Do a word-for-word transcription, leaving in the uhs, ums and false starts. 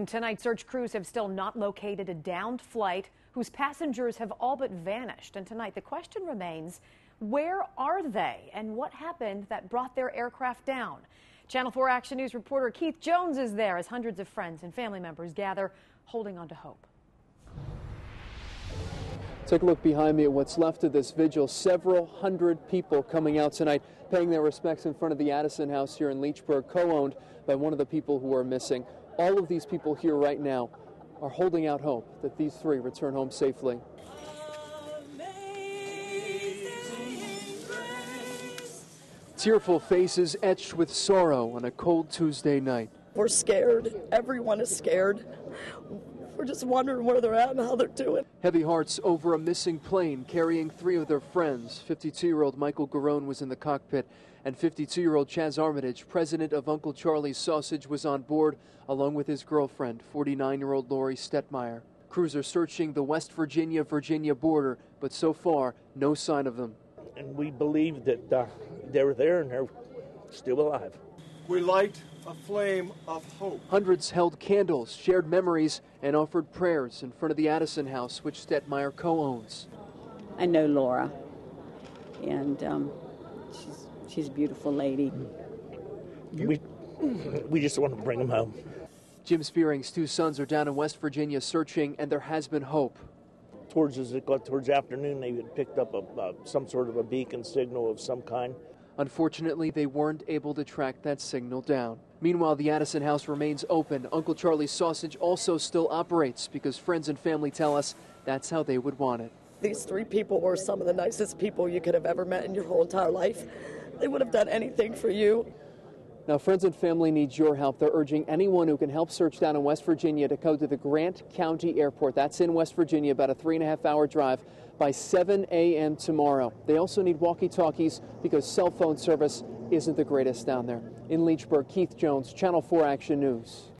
Tonight, search crews have still not located a downed flight whose passengers have all but vanished. And tonight, the question remains, where are they and what happened that brought their aircraft down? Channel four Action News reporter Keith Jones is there as hundreds of friends and family members gather, holding on to hope. Take a look behind me at what's left of this vigil. Several hundred people coming out tonight, paying their respects in front of the Addison House here in Leechburg, co-owned by one of the people who are missing. All of these people here right now are holding out hope that these three return home safely. Tearful faces etched with sorrow on a cold Tuesday night. We're scared. Everyone is scared. We're just wondering where they're at and how they're doing. Heavy hearts over a missing plane carrying three of their friends. fifty-two-year-old Michael Garone was in the cockpit, and fifty-two-year-old Chaz Armitage, president of Uncle Charlie's Sausage, was on board, along with his girlfriend, forty-nine-year-old Lori Stetmeyer. Crews are searching the West Virginia-Virginia border, but so far, no sign of them. And we believe that uh, they were there and they're still alive. We light a flame of hope. Hundreds held candles, shared memories, and offered prayers in front of the Addison House, which Stetmeyer co-owns. I know Laura, and um, she's, she's a beautiful lady. We, we just want to bring them home. Jim Spearing's two sons are down in West Virginia searching, and there has been hope. Towards as it got towards afternoon, they had picked up a, uh, some sort of a beacon signal of some kind. Unfortunately, they weren't able to track that signal down. Meanwhile, the Addison House remains open. Uncle Charlie's Sausage also still operates because friends and family tell us that's how they would want it. These three people were some of the nicest people you could have ever met in your whole entire life. They would have done anything for you. Now, friends and family need your help. They're urging anyone who can help search down in West Virginia to go to the Grant County Airport. That's in West Virginia, about a three and a half hour drive, by seven a m tomorrow. They also need walkie-talkies because cell phone service isn't the greatest down there. In Leechburg, Keith Jones, Channel four Action News.